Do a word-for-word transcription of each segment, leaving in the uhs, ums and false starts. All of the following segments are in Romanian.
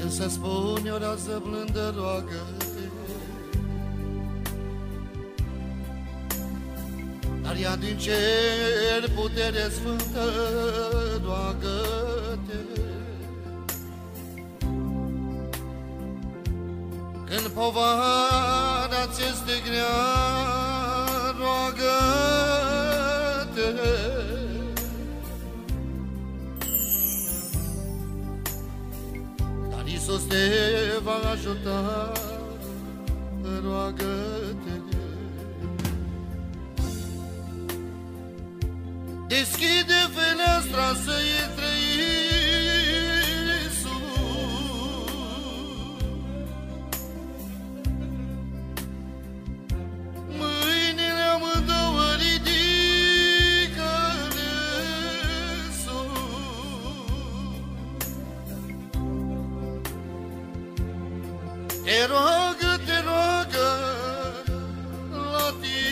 Când se spune o rază blândă, roagă-te, dar ea din cer putere sfântă, roagă-te. Când povara ți-este grea, roagă-te. Dar Iisus te va ajuta, roagă-te. Deschide fereastra să intre Iisus, mâinile amândouă ridică-le sus. Te roagă, te roagă la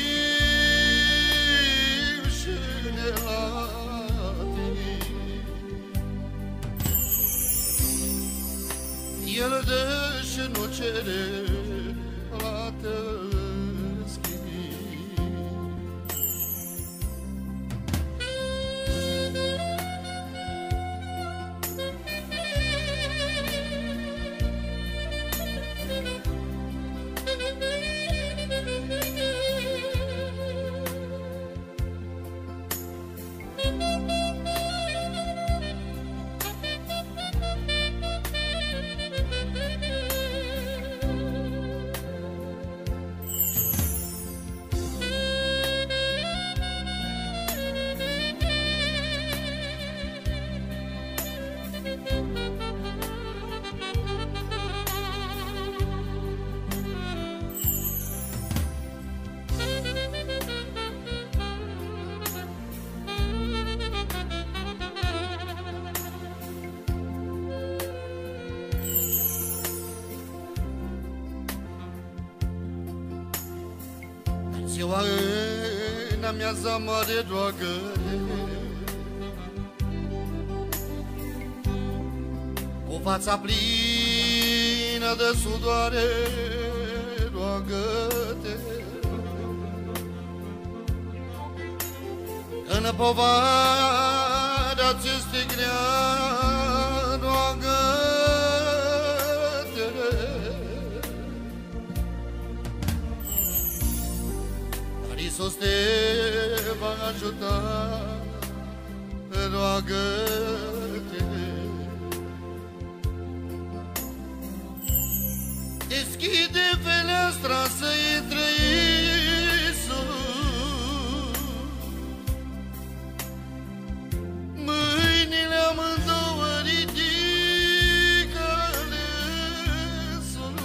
timp și El dă și nu cere plată schimb. Ziua în amiaza mare, roagă-te, cu fața plină de sudoare, roagă-te. Când povara ți-este grea, roagă-te. Iisus te va ajuta, roagă-te. Deschide fereastra să intre Iisus, mâinile amândouă ridică-le sus.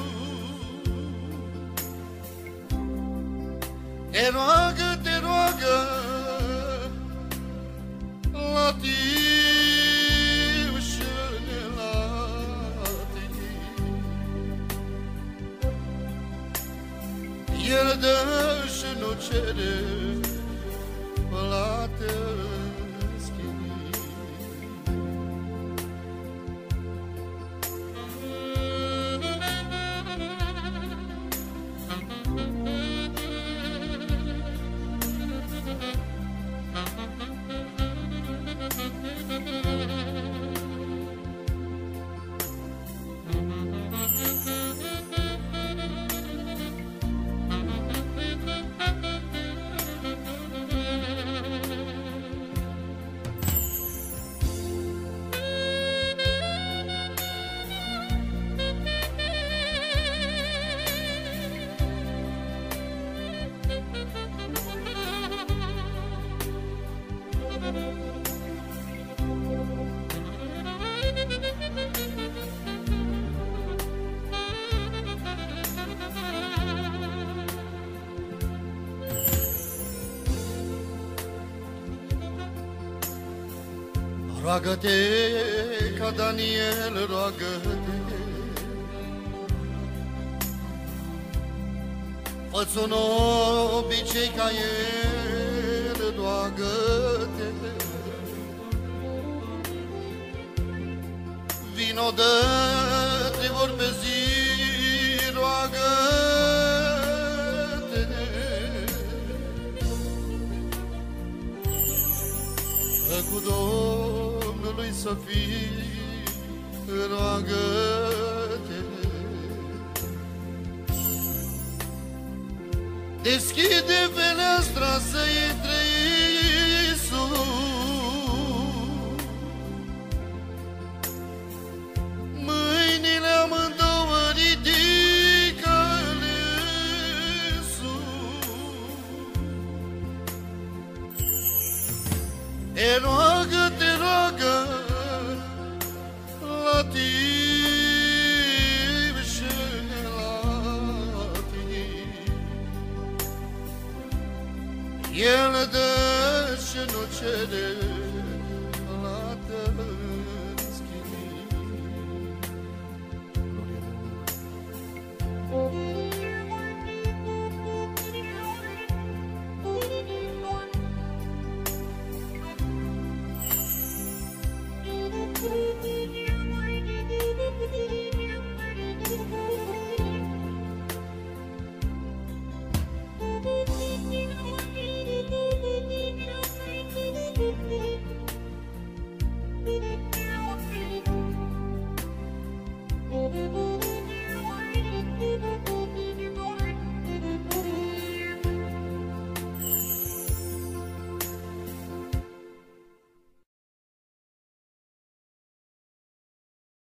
Te roagă, te roagă la timp și nelatic. El dă și nu cere plată schimb. Roagă-te ca Daniel, roagă-te, fă-ți un obicei ca el, roagă-te. Vino, dă-te ori pe zi, roagă-te. Cu Domnului să fii, roagă-te. Deschide fereastra să intre Iisus, mâinile amândouă ridică-le sus. Te roagă, te roagă la tine și la tine. El dă și nu cere.